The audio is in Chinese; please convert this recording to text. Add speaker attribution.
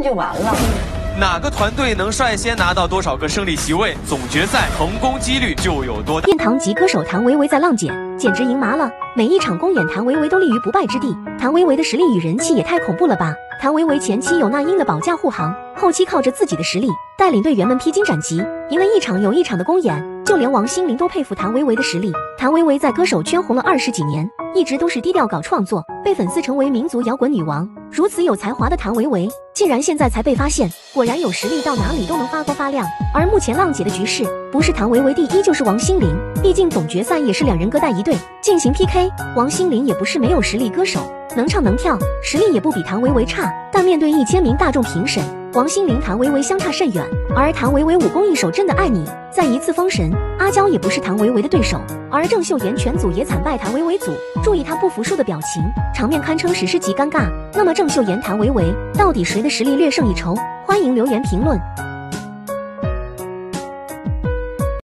Speaker 1: 就完了。
Speaker 2: 哪个团队能率先拿到多少个胜利席位，总决赛成功几率就有多大。
Speaker 3: 殿堂级歌手谭维维在浪姐简直赢麻了，每一场公演谭维维都立于不败之地。谭维维的实力与人气也太恐怖了吧！谭维维前期有那英的保驾护航，后期靠着自己的实力带领队员们披荆斩棘，赢了一场又一场的公演。就连王心凌都佩服谭维维的实力。谭维维在歌手圈红了20几年，一直都是低调搞创作，被粉丝称为民族摇滚女王。如此有才华的谭维维，竟然现在才被发现，果然有实力到哪里都能发光发亮。而目前浪姐的局势，不是谭维维第一就是王心凌，毕竟总决赛也是2人各带一队进行 PK。王心凌也不是没有实力歌手，能唱能跳，实力也不比谭维维差，但面对1000名大众评审，王心凌、谭维维相差甚远。而谭维维武功一手真的爱你，再一次封神，阿娇也不是谭维维的对手，而郑秀妍全组也惨败谭维维组。注意她不服输的表情，场面堪称史诗级尴尬。那么郑秀妍、谭维维到底谁的实力略胜一筹？欢迎留言评论。